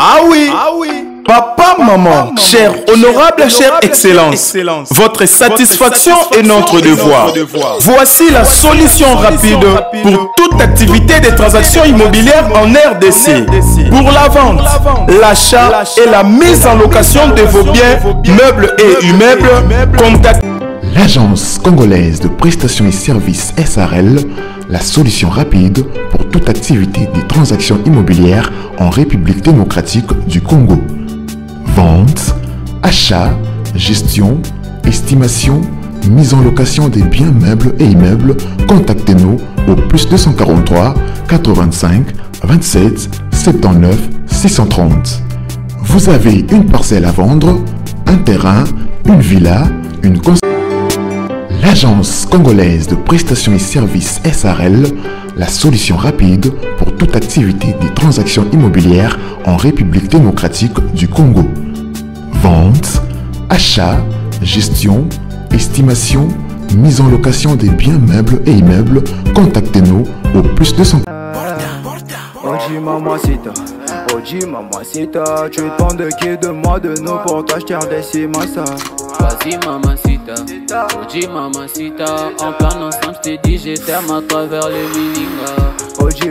Ah oui. Papa, maman, cher honorable, chère excellence, votre satisfaction est notre devoir. Voici la solution rapide pour toute activité des transactions immobilières en RDC. Pour la vente, l'achat et la mise en location de vos biens, meubles et immeubles, contactez l'Agence congolaise de prestations et services SARL, la solution rapide pour toute activité des transactions immobilières en République démocratique du Congo. Vente, achat, gestion, estimation, mise en location des biens meubles et immeubles, contactez-nous au +243 85 27 79 630. Vous avez une parcelle à vendre, un terrain, une villa, une construction. L'Agence congolaise de prestations et services SARL, la solution rapide pour toute activité des transactions immobilières en République démocratique du Congo. Vente, achat, gestion, estimation, mise en location des biens meubles et immeubles, contactez-nous au +200. Oji mamacita, Oji mamacita, tu te demandes qui de moi de nous pour t'acheter des massa. Vas-y mamacita, Oji mamacita, en plein ensemble je t'ai dit je t'aime à travers le Milinga. Oji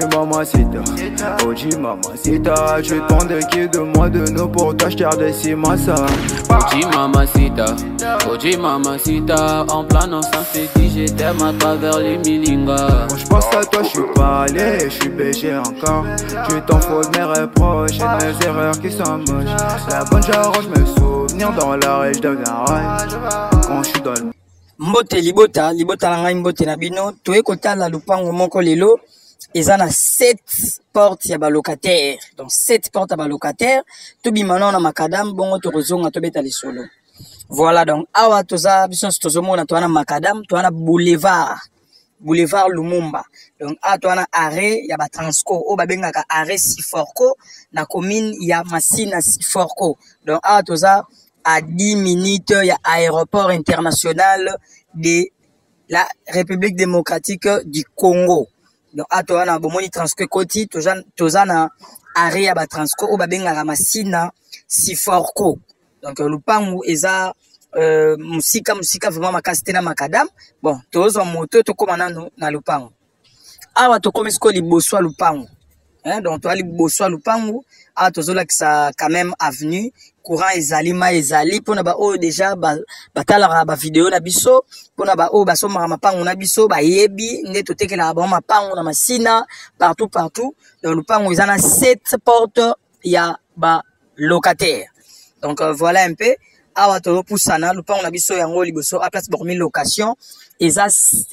mamacita, tu te demandes qui de moi de nous pour t'acheter des massa. Oji mamacita, en plein ensemble je t'ai dit je t'aime à travers le Milinga. Quand je pense à toi je suis pas allé, je suis BG encore. Tu t'en fous de mes reproches et mes erreurs qui sont moches. La bonne j'arrange mes souvenirs dans la rage de la quand je suis dans le Mbote libota la ngai mbote na bino toye kotala lupango moko lelo ezana 7 portes ya ba locataire. Donc 7 portes ya ba locataire to bimana na makadam bongo to kozonga to beta lisolo. Voilà donc awa toza biso tozomona to na makadam to na boulevard Lumumba. Donc to na arrêt ya ba Transco o ba bengaka arrêt Siforco na commune ya Masina Siforco. Donc toza à 10 minutes, il y a aéroport international de la République démocratique du Congo. Donc, à toi, on a bomoni Transco Koti, tozana arrêt à Transco, ou babenga la Masina Siforco. Donc, le pangu eza musika vraiment makasite na makadam. Bon, tozo moto to komana na lupangu. Awa to komisko liboso lupangu. Donc, toi, liboso lupangu, a tozola qui ça quand même avenue. Courant ezali ma ezali pona ba o déjà batala ba vidéo na biso pona ba o baso mara mapango na biso ba yebi nde totekela ba mapango na masina partout dans le pango ils en a 7 portes ya ba locataire. Donc voilà un peu awa to pusana le pango na biso yango liboso à place bormi location eza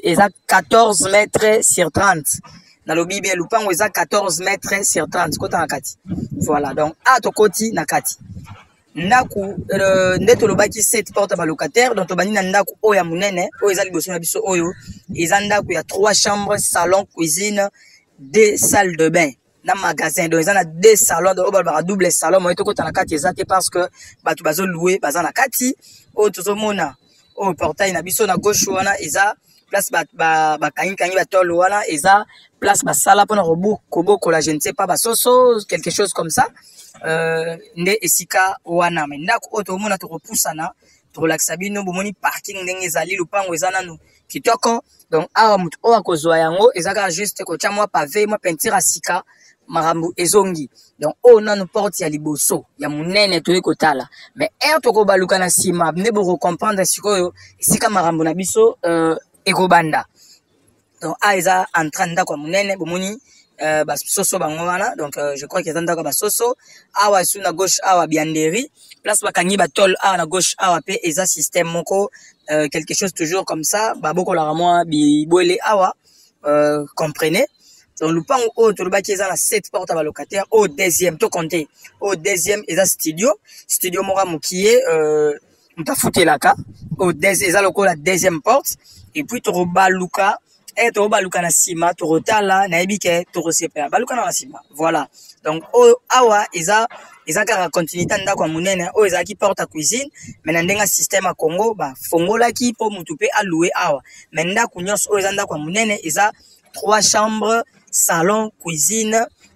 14 mètres sur 30. Na lobi bien le pango eza 14 mètres sur 30 kota na kati. Voilà donc to koti na kati. Ndaku ndeto lobaki 7 portes ba locataire donc tobani na ndaku oya munene oyo eza liboso na biso oyo eza ndaku ya 3 chambres salon cuisine 2 salles de bain na magasin donc eza na 2 salons de ba double salon mo to kota na kati eza te parce que batu bazo louer baza na kati oyo tozomona oyo portail na biso na gauche wana eza place ba kanyi ba tolo wana eza place ba sala pona koboko la je ne sais pas ba soso quelque chose comme ça nde esika wana mais ndako oto mona to repoussana to relaxa bino bomoni parking ndenge ezali lupango eza nanu kitoko donc awa mutu o akozwa yango ezaka juste ko chamwa pavé mo peinture asika marambu ezongi donc o nanu porte ya liboso ya munene to ekotala mais to ko baluka na sima ne bo comprendre sikoyo esika marambu na biso ekobanda donc eza entranda kwa munene bomoni basoso bango wana donc je crois qu'ils attendent ba soso awa sur na gauche awa bianderi place bakangi batol awa na gauche awa pe eza système moko quelque chose toujours comme ça baboko la moi biboele awa comprenez donc le pango o to lobaki eza na 7 portes à locataire au deuxième to compter au deuxième eza studio mora mukie mutafutelaka au deuxième eza lokola deuxième porte et puis to baluka to baluka na sima to rotala na ebike to resepa baluka na sima voilà donc awa eza kaka continuité ndako munene o eza ki porte à cuisine mais na ndenga système à Congo ba fongola ki po mutu pe a louer awa mais ndako nyos o eza ndako munene eza 3 chambres salon cuisine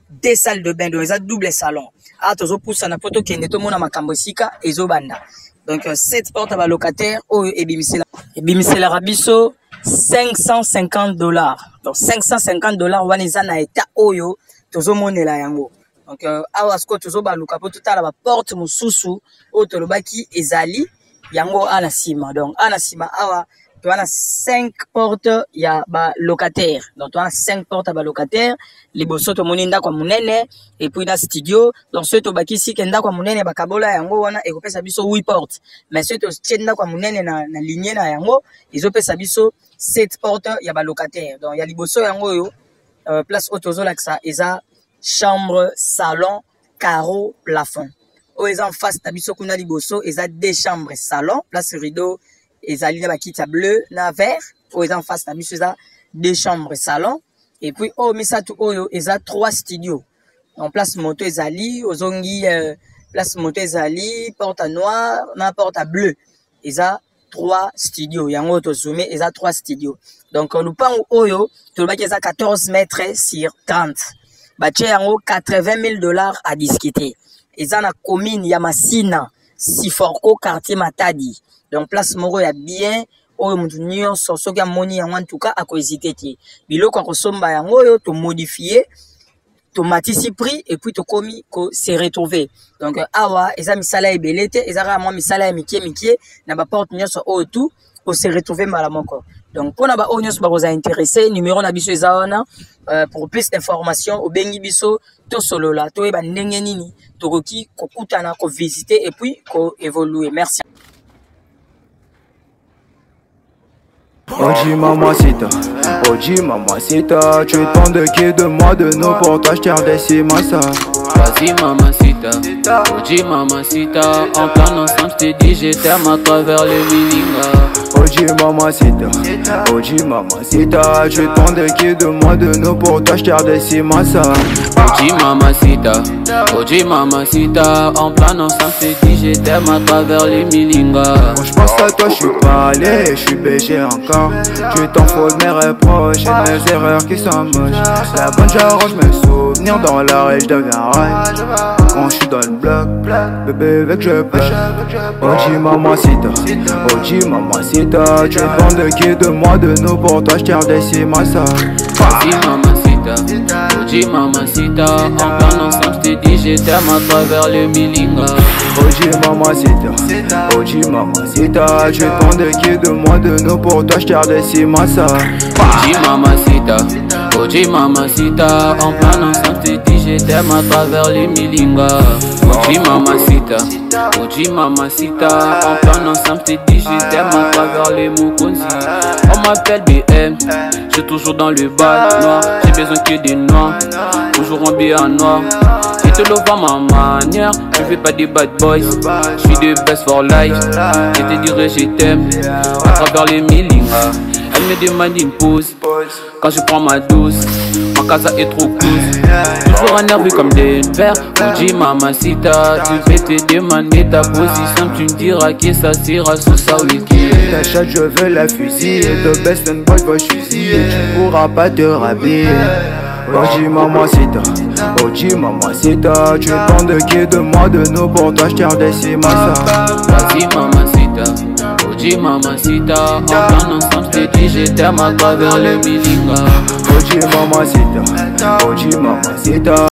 2 salles de bain, donc ils ont double salon. Ah, tozo poussa na poto kende to mona makambo sika ezo banda. Donc 7 portes à locataire au ebimisela rabiso $550. Donc $550 waniza na eta oyo tozo monela yango. Donc awa sko tozo baluka po tutala ba porte mususu o tolobaki ezali yango ana sima. Donc ana sima awa tu as 5 portes ya ba locataire. Donc tu as 5 portes à ba locataire, les bosso to moninda kwa munene et puis na studio. Donc ceux to bakisi kenda kwa munene bakabola yango wana e kopesa biso 8 portes. Mais ceux to tienda kwa munene na ligne na yango, ils opesa biso 7 portes ya ba locataire. Donc ya liboso yango yo place autozo laksa eza chambre, salon, carreau, plafond. O eza en face tabiso kuna liboso eza 2 chambres, salon, place rideau. Ezali na bakita bleu na vert o en face na biso eza 2 chambres salon et puis o misatu oyo eza 3 studios en place moto ezali ozongi place moto ezali porte noire na porte bleu eza 3 studios yango to zoomé eza 3 studios donc lupango oyo to baki eza 14 mètres sur 30 bache yango $80,000 à discuter eza na commune ya Masina Siforko quartier Matadi. Donc place moko ya bien oyo mutu nyonso soki amoni yango en tout cas akohésiter te biloko akosomba yango oyo to modifier to matisi prix et puis to komi ko se retrouver. Donc awa eza misala ebele te ezaka mwa misala ya mikie na ba porte nyonso oyo tout ko se retrouver mala moko. Donc pona ba oyo nyonso ba koza intéressé numéro na biso eza wana pour plus d'informations au bengi biso to solola to eba ndenge nini to koki ko kutana ko visiter et puis ko évoluer. Merci. Oji mamacita, tu es tant de qui de moi de nous pour toi je t'ai redessi massa. Vas-y mamacita, Oji mamacita, en plan ensemble je t'ai dit je t'aime à travers les milingas. Oji mamacita, tu es tant de qui de moi de nous pour toi je t'ai redessi massa. Oji mamacita, en plan ensemble je t'ai dit je t'aime à travers les milingas. Quand je pense à toi je suis pas allé, je suis BG encore. Tu t'en fous de mes reproches et de mes erreurs qui sont moches. La bonne j'arrange mes souvenirs dans la rue, je deviens rage. Quand je suis dans le bloc, bébé veut que je pêche. Oji mamacita, tu es bon de qui de moi de nous pour toi je t'ai redessi massa. Oji mamacita, en plan ensemble je t'ai dit je t'aime à travers les milingas. Oji mamacita, tu es bon de qui de moi de nous pour toi je t'ai redessi massa. Oji mamacita, en plan ensemble je t'ai dit je t'aime à travers les milingas. Oji mamacita, en plan ensemble je t'ai dit je t'aime à travers les Mukonzi. On m'appelle BM, je suis toujours dans le bas noir. J'ai besoin que des noirs, toujours en bien noir. Je te le vois ma manière, je fais pas des bad boys. Je suis de best for life, je te dirai je t'aime à travers les milingas. Elle me demande une pause quand je prends ma dose. Ma casa est trop close, toujours énervé comme des verres. Oji mamacita, tu vais te demander ta position. Tu me diras que ça sera sous sa wiki. Ta chatte je veux la fusiller, the best and boy va fusiller. Tu pourras pas te rhabiller. Oji mamacita, tu es bon de qui de moi de nous pour toi je t'ai redessi massa. Vas-y mamacita, Oji mamacita, en plan ensemble je t'ai dit je t'aime à travers les milingas. Oji mamacita.